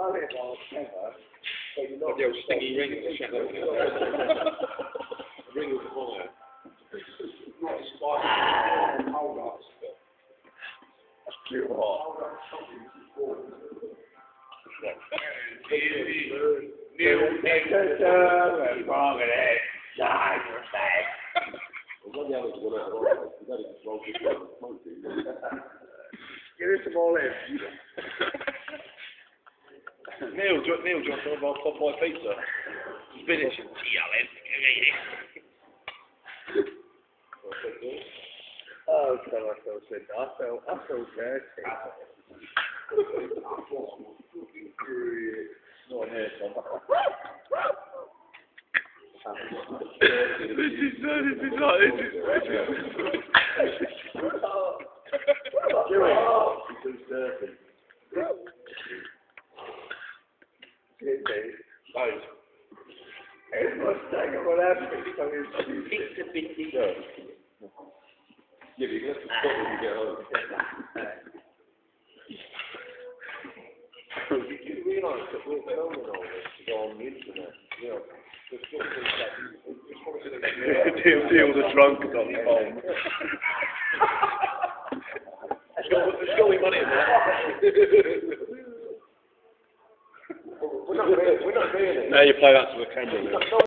The old stingy ring in the shadow. Ring of fire. Not spicy. Hold up. That's too hot. Give us some all in. Neil, do you want some of our Popeye pizza? Spinach and yelling. Oh, God, I feel sick. I feel dirty. Not here, Tom. This is dirty. It's much taken what happened. It's a bit deep. Yeah, but you have to stop when you get home. Did you realise that we're filming all this to go on the internet? You know, there's still things that just want to Deal the drunk on the phone. There's got to be money in there. We're not really. Now you play that to the camera.